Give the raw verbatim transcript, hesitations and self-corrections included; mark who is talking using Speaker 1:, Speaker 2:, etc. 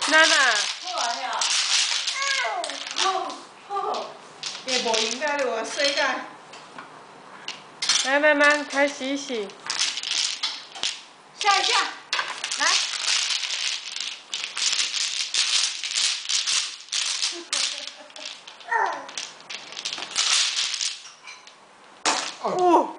Speaker 1: 娜娜。
Speaker 2: 好啊了。好，好。也无应该了啊，洗个。
Speaker 1: 来慢慢开洗洗。
Speaker 2: 下一下，来。
Speaker 1: 哦。